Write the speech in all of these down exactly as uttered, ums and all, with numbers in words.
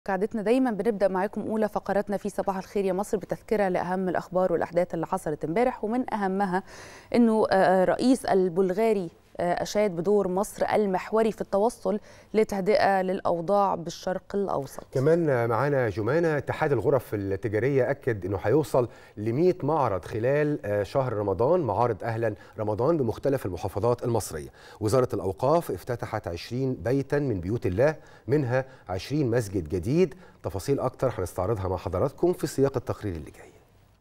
كعادتنا دايما بنبدأ معاكم أولى فقراتنا في صباح الخير يا مصر بتذكرة لأهم الأخبار والأحداث اللي حصلت امبارح، ومن أهمها أنه رئيس البلغاري أشاد بدور مصر المحوري في التوصل لتهدئة للأوضاع بالشرق الأوسط. كمان معانا جمانة. اتحاد الغرف التجارية أكد أنه هيوصل ل مئة معرض خلال شهر رمضان، معارض أهلا رمضان بمختلف المحافظات المصرية. وزارة الأوقاف افتتحت عشرين بيتا من بيوت الله، منها عشرين مسجد جديد. تفاصيل أكتر هنستعرضها مع حضراتكم في سياق التقرير اللي جاي.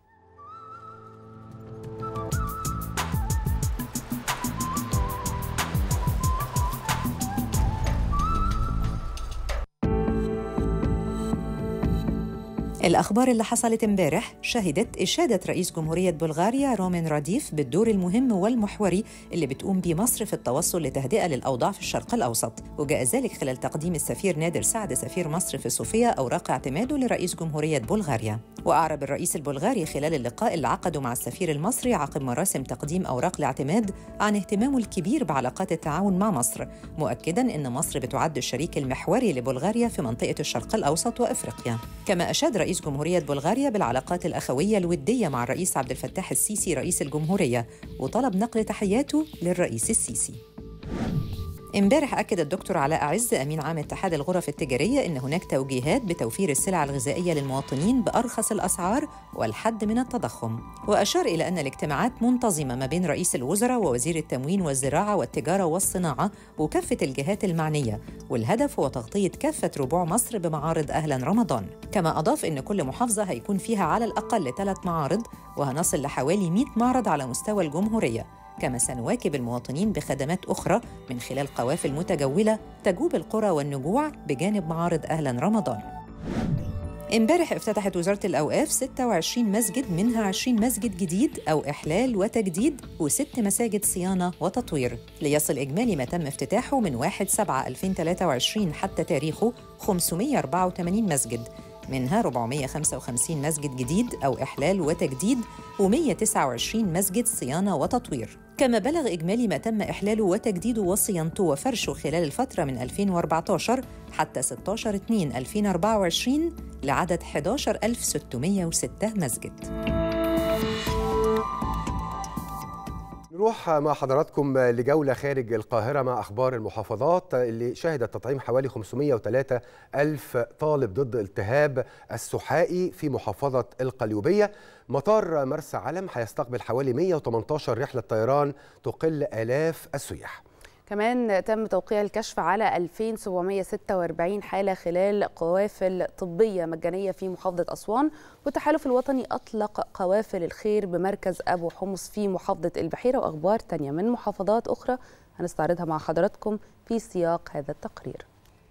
الأخبار اللي حصلت امبارح شهدت إشادة رئيس جمهورية بلغاريا رومين راديف بالدور المهم والمحوري اللي بتقوم به مصر في التوصل لتهدئة للأوضاع في الشرق الأوسط، وجاء ذلك خلال تقديم السفير نادر سعد سفير مصر في صوفيا أوراق اعتماده لرئيس جمهورية بلغاريا. وأعرب الرئيس البلغاري خلال اللقاء اللي عقده مع السفير المصري عقب مراسم تقديم أوراق الاعتماد عن اهتمامه الكبير بعلاقات التعاون مع مصر، مؤكداً أن مصر بتعد الشريك المحوري لبلغاريا في منطقة الشرق الأوسط وأفريقيا. كما أشاد رئيس جمهورية بلغاريا بالعلاقات الأخوية الودية مع الرئيس عبد الفتاح السيسي رئيس الجمهورية، وطلب نقل تحياته للرئيس السيسي. امبارح أكد الدكتور علاء عز أمين عام اتحاد الغرف التجارية أن هناك توجيهات بتوفير السلع الغذائية للمواطنين بأرخص الأسعار والحد من التضخم، وأشار إلى أن الاجتماعات منتظمة ما بين رئيس الوزراء ووزير التموين والزراعة والتجارة والصناعة وكافة الجهات المعنية، والهدف هو تغطية كافة ربوع مصر بمعارض أهلا رمضان. كما أضاف أن كل محافظة هيكون فيها على الأقل ثلاث معارض، وهنصل لحوالي مئة معرض على مستوى الجمهورية. كما سنواكب المواطنين بخدمات أخرى من خلال قوافل متجولة تجوب القرى والنجوع بجانب معارض أهلا رمضان. امبارح افتتحت وزارة الأوقاف ستة وعشرين مسجد، منها عشرين مسجد جديد أو إحلال وتجديد، وست مساجد صيانة وتطوير، ليصل إجمالي ما تم افتتاحه من واحد سبعة ألفين وثلاثة وعشرين حتى تاريخه خمسمئة وأربعة وثمانين مسجد، منها أربعمئة وخمسة وخمسين مسجد جديد أو إحلال وتجديد ومئة وتسعة وعشرين مسجد صيانة وتطوير. كما بلغ إجمالي ما تم إحلاله وتجديده وصيانته وفرشه خلال الفترة من ألفين وأربعة عشر حتى ستة عشر اثنين ألفين وأربعة وعشرين لعدد أحد عشر ألف وستمئة وستة مسجد. نروح مع حضراتكم لجولة خارج القاهرة مع أخبار المحافظات اللي شهدت تطعيم حوالي خمسمئة وثلاثة ألف طالب ضد التهاب السحائي في محافظة القليوبية. مطار مرسى علم هيستقبل حوالي مئة وثمانية عشر رحلة طيران تقل آلاف السياح. كمان تم توقيع الكشف على ألفين وسبعمئة وستة وأربعين حالة خلال قوافل طبية مجانية في محافظة أسوان، والتحالف الوطني أطلق قوافل الخير بمركز أبو حمص في محافظة البحيرة. وأخبار تانية من محافظات أخرى هنستعرضها مع حضراتكم في سياق هذا التقرير.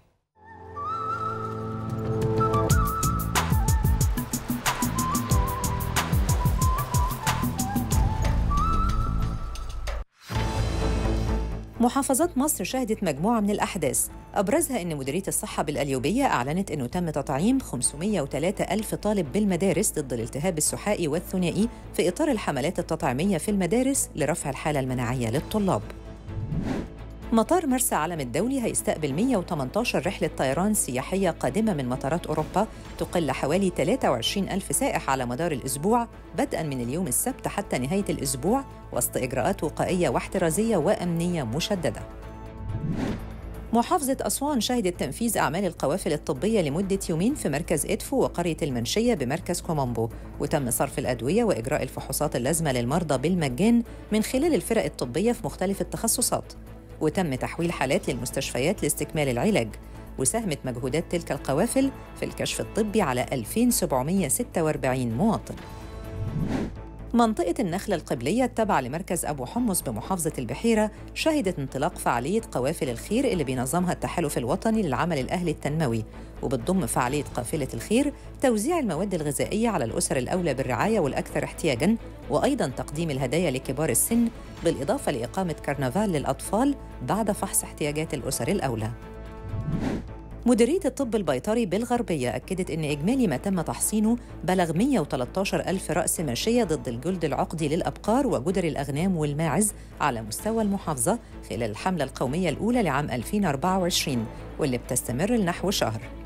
محافظات مصر شهدت مجموعة من الأحداث، أبرزها أن مديرية الصحة بالقليوبية أعلنت أنه تم تطعيم خمسمئة وثلاثة ألف طالب بالمدارس ضد الالتهاب السحائي والثنائي في إطار الحملات التطعيمية في المدارس لرفع الحالة المناعية للطلاب. مطار مرسى علم الدولي هيستقبل مئة وثمانية عشر رحلة طيران سياحية قادمة من مطارات أوروبا تقل حوالي ثلاثة وعشرين ألف سائح على مدار الأسبوع بدءاً من اليوم السبت حتى نهاية الأسبوع، وسط إجراءات وقائية واحترازية وأمنية مشددة. محافظة أسوان شهدت تنفيذ أعمال القوافل الطبية لمدة يومين في مركز إدفو وقرية المنشية بمركز كومومبو، وتم صرف الأدوية وإجراء الفحوصات اللازمة للمرضى بالمجان من خلال الفرق الطبية في مختلف التخصصات، وتم تحويل حالات للمستشفيات لاستكمال العلاج. وساهمت مجهودات تلك القوافل في الكشف الطبي على ألفين وسبعمئة وستة وأربعين مواطن. منطقة النخلة القبلية التابعة لمركز أبو حمص بمحافظة البحيرة شهدت انطلاق فعالية قوافل الخير اللي بينظمها التحالف الوطني للعمل الأهلي التنموي، وبتضم فعالية قافلة الخير توزيع المواد الغذائية على الأسر الأولى بالرعاية والأكثر احتياجاً، وأيضاً تقديم الهدايا لكبار السن، بالإضافة لإقامة كرنفال للأطفال بعد فحص احتياجات الأسر الأولى. مديرية الطب البيطري بالغربية أكدت أن إجمالي ما تم تحصينه بلغ مئة وثلاثة عشر ألف رأس ماشية ضد الجلد العقدي للأبقار وجدر الأغنام والماعز على مستوى المحافظة خلال الحملة القومية الأولى لعام ألفين وأربعة وعشرين، واللي بتستمر لنحو شهر.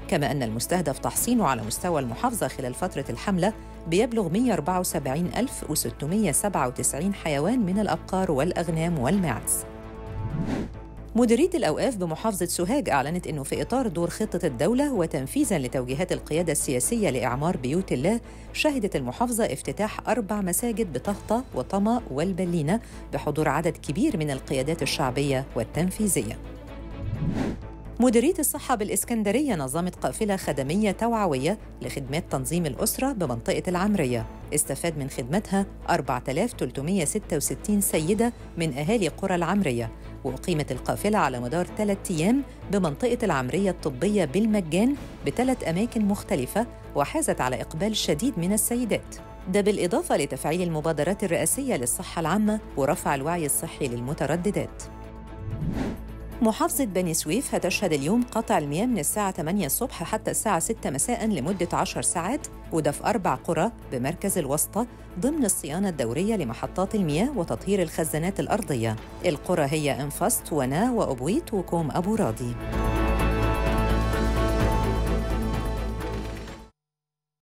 كما أن المستهدف تحصينه على مستوى المحافظة خلال فترة الحملة بيبلغ مئة وأربعة وسبعين ألف وستمئة وسبعة وتسعين حيوان من الأبقار والأغنام والماعز. مديرية الأوقاف بمحافظة سوهاج أعلنت أنه في إطار دور خطة الدولة وتنفيذاً لتوجيهات القيادة السياسية لإعمار بيوت الله، شهدت المحافظة افتتاح أربع مساجد بطهطة وطما والبلينة بحضور عدد كبير من القيادات الشعبية والتنفيذية. مديرية الصحة بالإسكندرية نظمت قافلة خدمية توعوية لخدمات تنظيم الأسرة بمنطقة العمرية، استفاد من خدمتها أربعة آلاف وثلاثمئة وستة وستين سيدة من أهالي قرى العمرية، وأقيمت القافلة على مدار ثلاثة أيام بمنطقة العمرية الطبية بالمجان بثلاث أماكن مختلفة، وحازت على إقبال شديد من السيدات، ده بالإضافة لتفعيل المبادرات الرئاسية للصحة العامة ورفع الوعي الصحي للمترددات. محافظة بني سويف هتشهد اليوم قطع المياه من الساعة ثمانية الصبح حتى الساعة ستة مساء لمدة عشر ساعات، وده في أربع قرى بمركز الوسطى ضمن الصيانة الدورية لمحطات المياه وتطهير الخزانات الأرضية. القرى هي انفست ونا وأبويت وكوم أبو راضي.